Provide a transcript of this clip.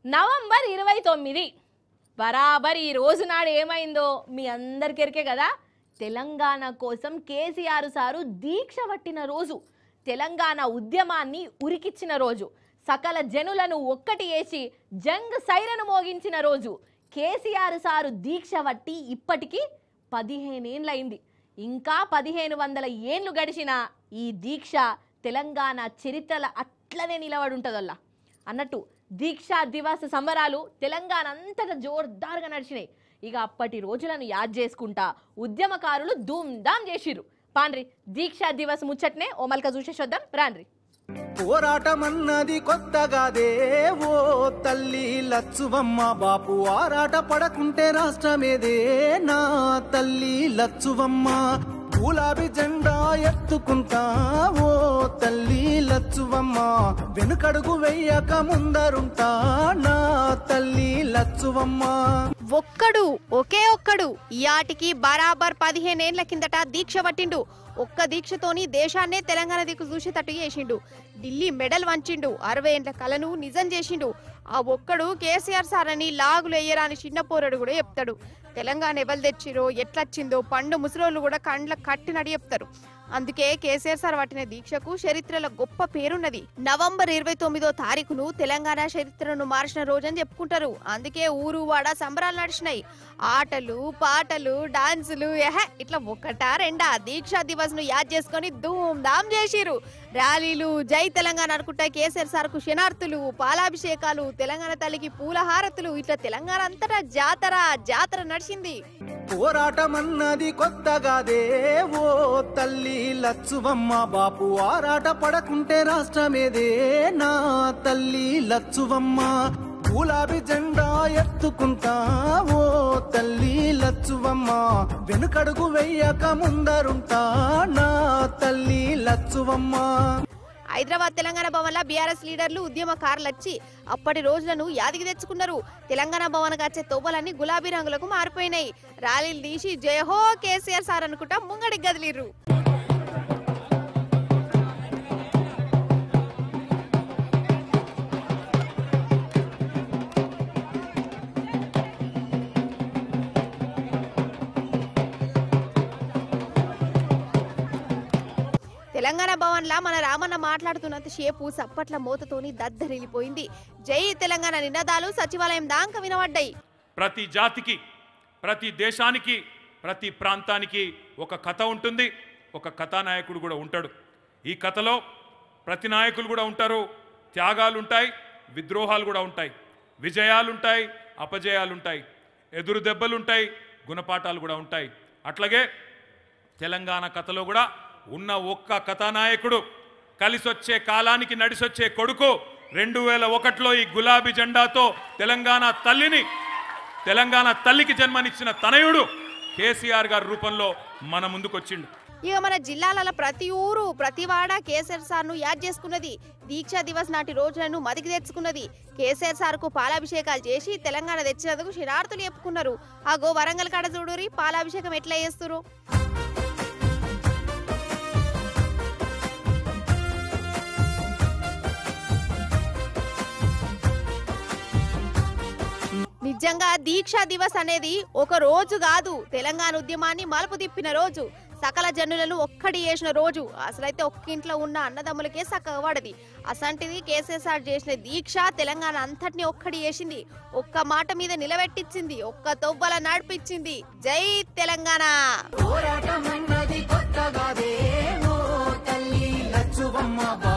November 29 బరాబర్ ఈ రోజు నాడు ఏమైందో మీ అందరికీ ఎరికే కదా. తెలంగాణ కోసం కేసీఆర్ సారు దీక్ష పట్టిన రోజు, తెలంగాణ ఉద్యమాన్ని ఉరికిచ్చిన రోజు, సకల జనులను ఒక్కటి చేసి జంగ్ సైరను మోగించిన రోజు. కేసీఆర్ సారు దీక్ష పట్టి ఇప్పటికీ 15 ఏళ్ళైంది. ఇంకా 1500 ఏళ్ళు గడిచిన ఈ దీక్ష తెలంగాణ చరిత్రల అట్లనే నిలబడి ఉంటుందల్లా అన్నట్టు. దీక్షా దివస్ సంబరాలు తెలంగాణ అంతటా జోర్దార్గా నడిచినాయి. ఇక అప్పటి రోజులను యాద్ చేసుకుంటా ఉద్యమకారులు ధూమ్ధామ్ చేసిర్రు. పాండ్రి దీక్షా దివస్ ముచ్చట్నే ఓ మల్క చూసేసొద్దాం రాన్రి. పోరాటమన్నది కొత్తగాదే ఓ తల్లి లచ్చువమ్మ, బాపు ఆరాట పడకుంటే రాష్ట్రమేదే నా తల్లి లచ్చువమ్మ. గులాబీ జెండా ఎత్తుకుంటా ఓ తల్లి లచ్చువమ్మ, వెనుకడుగు వెయ్యక ముందరుంటా నా తల్లి లచ్చువమ్మ. ఒకే ఒక్కడు ఈయాటికి బరాబర్ 15 ఏళ్ల కిందట దీక్ష పట్టిండు. ఒక్క దీక్షతోని దేశాన్నే తెలంగాణ దిక్కు చూసేటట్టు చేసిండు. ఢిల్లీ మెడల్ వంచిండు. 60 ఏళ్ల కలను నిజం చేసిండు. ఆ ఒక్కడు కేసీఆర్ సార్ అని లాగులు ఎయ్యరాని చిన్న పోరడు కూడా చెప్తాడు. తెలంగాణ ఎవరు తెచ్చిరో ఎట్లొచ్చిందో పండు ముసలోళ్ళు కూడా కండ్ల కట్టినడి చెప్తారు. అందుకే కేసీఆర్ సార్ పట్టిన దీక్షకు చరిత్రలో గొప్ప పేరున్నది. నవంబర్ 29వ తారీఖును తెలంగాణ చరిత్రను మార్చిన రోజని చెప్పుకుంటారు. అందుకే ఊరు వాడ సంబరాలు నడిచినాయి. ఆటలు పాటలు డాన్సులు ఇట్లా ఒకటా రెండా దీక్షా దివస్ ను యాద్ చేసుకుని ధూమ్ ధామ్ చేసిరు. ర్యాలీలు, జై తెలంగాణ అనుకుంటా కేసీఆర్ సార్ కు శనార్థులు, పాలాభిషేకాలు, తెలంగాణ తల్లికి పూలహారతులు, ఇట్లా తెలంగాణ అంతటా జాతర నడిచింది. పోరాటమన్నది కొత్తగాదే ఓ తల్లి లచ్చువమ్మ, బాపు ఆరాట పడకుంటే రాష్ట్రమేదే నా తల్లి లచ్చువమ్మ. గులాబీ జెండా ఎత్తుకుంటా ఓ తల్లి లచ్చువమ్మ, వెనుకడుగు వెయ్యక ముందరుంటా నా తల్లి లచ్చువమ్మ. హైదరాబాద్ తెలంగాణ భవన్ లా బీఆర్ఎస్ లీడర్లు ఉద్యమకారులు వచ్చి అప్పటి రోజులను యాదికి తెచ్చుకున్నారు. తెలంగాణ భవన్ వచ్చే తోబలన్నీ గులాబీ రంగులకు మారిపోయినాయి. ర్యాలీలు తీసి జయహో కేసీఆర్ సార్ అనుకుంటా ముంగడికి గదిలిర్రు. తెలంగాణ భవన్ లా మన రామన్న మాట్లాడుతున్నంత సేపు సప్పట్ల మోతతోని దద్దరిల్లిపోయింది. జై తెలంగాణ నినాదాలు సచివాలయం దాకా వినబడ్డాయి. ప్రతి జాతికి, ప్రతి దేశానికి, ప్రతి ప్రాంతానికి ఒక కథ ఉంటుంది. ఒక కథానాయకుడు కూడా ఉంటాడు. ఈ కథలో ప్రతి నాయకులు కూడా ఉంటారు. త్యాగాలు ఉంటాయి, విద్రోహాలు కూడా ఉంటాయి, విజయాలుంటాయి, అపజయాలుంటాయి, ఎదురు దెబ్బలుంటాయి, గుణపాఠాలు కూడా ఉంటాయి. అట్లాగే తెలంగాణ కథలో కూడా ఉన్న ఒక్క కథానాయకుడు, కలిసొచ్చే కాలానికి నడిసొచ్చే కొడుకు, 2001లో ఈ గులాబీ జెండాతో తెలంగాణ తల్లికి జన్మనిచ్చిన తనయుడు కేసీఆర్ గారి రూపంలో మన ముందుకొచ్చిండు. ఇక మన జిల్లాల ప్రతి ఊరు ప్రతి వాడ కేసీఆర్ సార్ ను యాద్ చేసుకున్నది. దీక్షా దివస్ నాటి రోజులను మదికి తెచ్చుకున్నది. కేసీఆర్ సార్ కు పాలాభిషేకాలు చేసి తెలంగాణ తెచ్చినందుకు శరార్థులు చెప్పుకున్నారు. ఆగో వరంగల్ కాడ చూడురి పాలాభిషేకం ఎట్లా చేస్తురు. నిజంగా దీక్షా దివస్ అనేది ఒక రోజు కాదు, తెలంగాణ ఉద్యమాన్ని మలుపు తిప్పిన రోజు, సకల జనులను ఒక్కడి చేసిన రోజు. అసలైతే ఒక్కింట్లో ఉన్న అన్నదమ్ములకే సక్కగా పడది. అసంటిది కేసీఆర్ చేసిన దీక్ష తెలంగాణ అంతటిని ఒక్కడి చేసింది. ఒక్క మాట మీద నిలబెట్టించింది, ఒక్క తొవ్వల నడిపించింది. జై తెలంగాణ.